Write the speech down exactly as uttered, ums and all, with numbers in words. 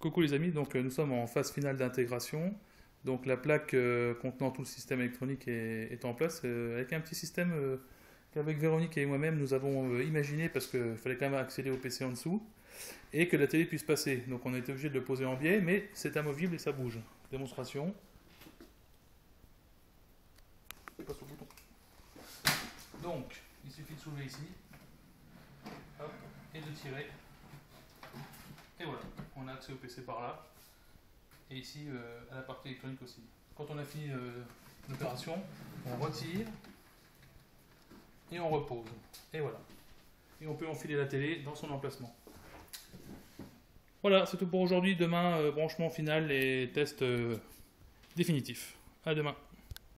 Coucou les amis, donc euh, nous sommes en phase finale d'intégration. Donc la plaque euh, contenant tout le système électronique est, est en place euh, avec un petit système euh, qu'avec Véronique et moi-même nous avons euh, imaginé parce qu'il fallait quand même accéder au P C en dessous et que la télé puisse passer. Donc on a été obligé de le poser en biais, mais c'est amovible et ça bouge. Démonstration. Je passe au bouton. Donc il suffit de soulever ici, hop, et de tirer. Et voilà, on a accès au P C par là. Et ici euh, à la partie électronique aussi. Quand on a fini euh, l'opération, on retire et on repose. Et voilà. Et on peut enfiler la télé dans son emplacement. Voilà, c'est tout pour aujourd'hui. Demain, euh, branchement final et test euh, définitif. À demain.